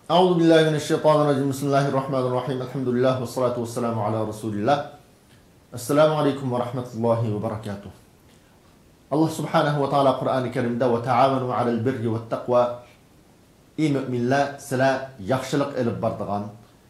Euzubillahimineşşeytanirracim. Bismillahirrahmanirrahim. Elhamdülillah ve salatu vesselamu ala Resulillah. Esselamu aleyküm ve rahmetullahi ve berekatuhu. Allah subhanahu ve taala Kur'an-ı Kerim'de ve taavenu alel birri ve takva. Ey müminler, sizlar yaxşılık elib bardigan,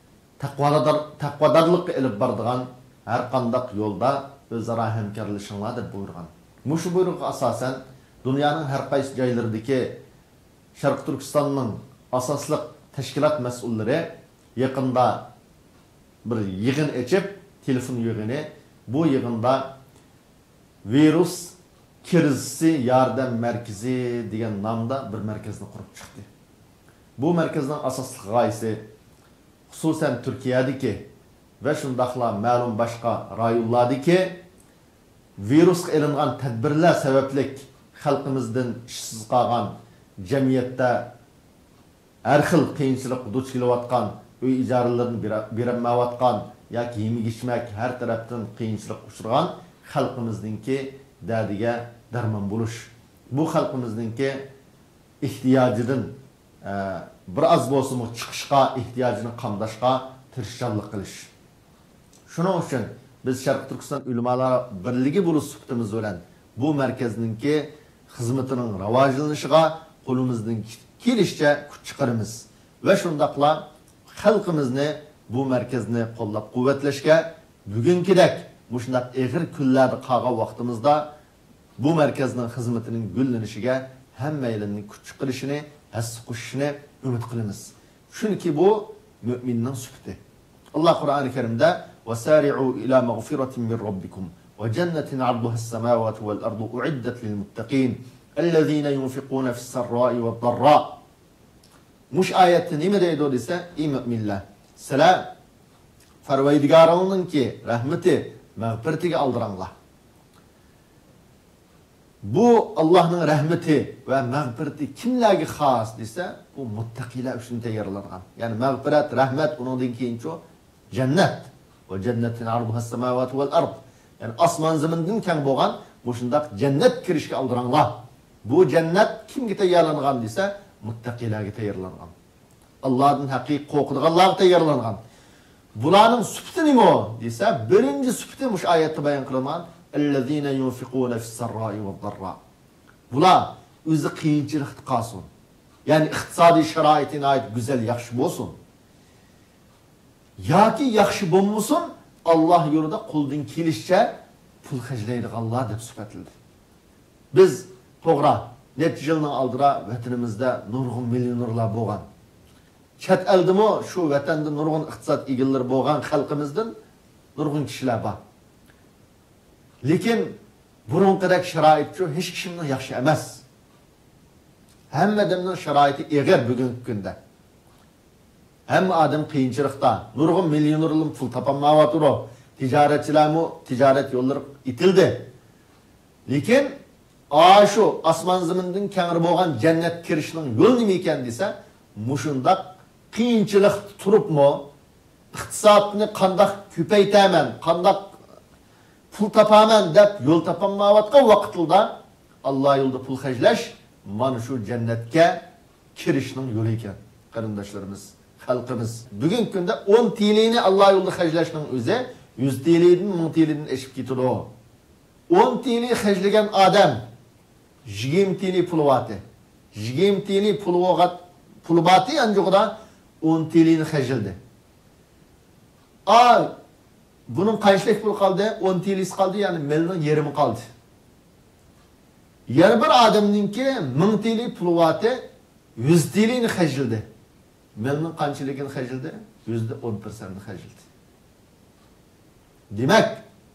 taqvadarlık elib bardigan her qandaq yolda özara hemkarlashinglar deb buyurgan. Mushu buyruqqa asosan dunyoning har qaysi joylaridagi Sharq Turkistonning asosliq tashkilot mas'ullari yaqinda bir yig'in ochib, telefon yig'ini, bu yig'inda virus krizisi yordam markazi degan nomda bir markazni qurib chiqdi. Bu markazning asosli g'oyasi xususan Turkiyadagi va shundaqla ma'lum boshqa rayonlardagi virusga ilingan tadbirlar sababli xalqimizdan ishsiz qolgan, jamiyatda har xil qiyinchilik duch kelayotgan, uy ijaralarini berolmayotgan yoki yemik-ichmak har tarafdan qiyinchilik uchragan xalqimizningki dardiga darmon bo'lish. Bu xalqimizningki ehtiyojidan biraz bo'lsin chiqishga, ehtiyojini qamdashga tirishchanlik qilish. Shuning uchun biz Sharq Turkiston ulamolar birligi bo'lish suhbatimiz bilan bu markazningki xizmatining rivojlanishiga qo'limizdan kelishicha kuch chiqaramiz va shundaqla xalqimizni bu markazni qo'llab-quvvatlashga bugunkidek mushundaq og'ir kunlarda qolgan vaqtimizda bu markazning xizmatining gullanishiga hammaylarning kuch chiqarishini, hassa qo'shishini umid qilamiz. Chunki bu mu'minning sufati. Allah Qur'oni Karimda "Wasari'u ila maghfiratin min rabbikum wa jannatin 'arduha as-samawati wal ardu u'iddat lil muttaqin allazina yunfiquna fis-sarra'i wad-dharra." Mush oyatda nima deydi desa, ey mu'minlar, sizlar Parvardigoringizning rahmati, mag'firatiga aldiranglar. Bu Allah'ın rahmeti ve mağfireti kimlerge xas dese, bu muttaqiler üçün tayyorlangan. Yani mağfiret, rahmet onundan keyin şu cennet. Ve cennetin arduha as-samawati vel ard. Yani asman zeminden keng bo'lgan bu shundaq cennet kirishga aldiranglar. Bu cennet kimga tayyorlangan desa, muttaqilarga tayyorlangan. Allah'ın haqiqiy qo'rqadiganlarga tayyorlangan. Bularning sufati nima desa, birinchi sufati mush oyatda bayon qilingan. "Ellezine yunfiquna fis-sarra'i wad-dharra." Bular o'zi qiyinchilikda qolsin. Yani iqtisodiy sharoitini ait güzel, yaxshi bo'lsin. Yoki yaxshi bo'lmasin, Alloh yo'lida qo'ldan kelishicha pul xarjlaydiganlar deb sifatildi. Biz to'g'ri, necha yilning oldira vatanimizda nurg'un millionerlar bo'lgan. Chet eldimi shu vatanda nurg'un iqtisod egalari bo'lgan xalqimizdan nurg'un kishilar bor. Lekin burunqidek sharoit şu hech kimning yaxshi emas. Hamma odamning sharoiti og'ir bugungi kunda. Hamma odam qiyinchilikda, nurg'un millionerlar pul topolmayotdi. Tijoratchilarmi tijorat yo'llari itildi. Lekin shu osmon zamindan kengri bo'lgan jannat kirishning yo'li nima ekan desa, mushundaq qiyinchilik turibmi, iqtisodni qanday ko'paytaman, qanday pul topaman deb yo'l topolmayotgan vaqtida Alloh yo'lida pul xarjlash mana shu jannatga kirishning yo'li ekan. Qarindoshlarimiz, xalqimiz bugungi kunda 10 TL'ni Alloh yo'lida xarjlashning o'zi 100 TL'dan 1000 TL'dan eshib ketadi. 10 TL xarjlagan odam 20 TL pul vati. 20 TL pul vati anjug'da 10 TL'ni xarjladi. Bunun kaçlık pul kaldı? 10 TL'si kaldı, yani melinin yarımı kaldı. Yani bir adamınki 1000 TL pul vatı 100 TL'ni xarjladı. Melinin kaçlığını xarjladı? %10%'ni xarjladı. Demek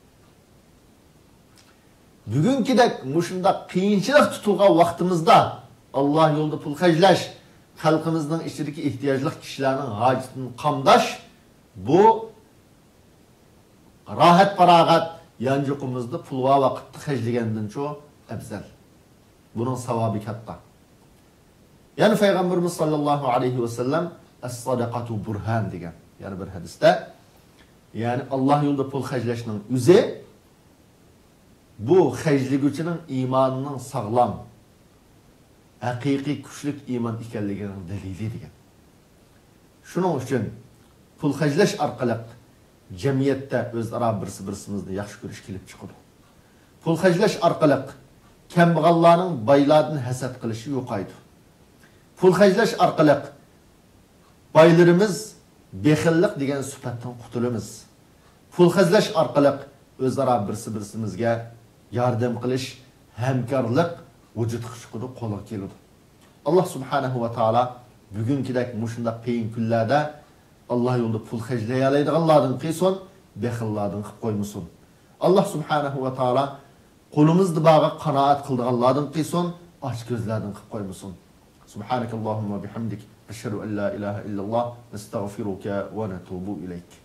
bugünkidek muşunda qiyinchilik tutulgan vaqtimizda Allah yolda pul xarjlash, xalqimizning ichidagi ehtiyojli kishilarning hojatini qamdash, bu rahat faragat yancıqımızda pul va vaqtni xarjlagandan cho afzal. Bunun savobi katta. Yani Peygamberimiz sallallahu aleyhi ve sellem "Es-sadaqatu burhan" degan. Yani bir hadisda, yani Allah yo'lida pul xarjlashning o'zi bu xarjlaguvchining iymonining sog'lom, haqiqiy kuchli iymon ekanligining dalili degan. Şunun için pul hajlash orqali jamiyatda o'zaro birimizni yaxshi ko'rish kelib chiqadi. Pul hajlash orqali kambag'allarning boylardan hasad qilishi yo'qaydi. Pul hajlash orqali boylarimiz bexillik degan sifatdan qutulamiz. Pul hajlash orqali o'zaro birimizga yordam qilish, hamkorlik vujudga chiqadi, qo'lga keladi. Allah subhanahu va taolo bugünkidek mushunda qiyin kunlarda Allah yo'lida pul hajlay oladiganlardan qilsin, bexillardan qilib qo'ymasin. Allah subhanahu va taolo qo'limizda bag'a qanoat qildiganlardan qilsin, och ko'zlardan qilib qo'ymasin. Subhanakallahumma bihamdik ashhadu an la ilaha illalloh, nastag'firuka va natubu ilayk.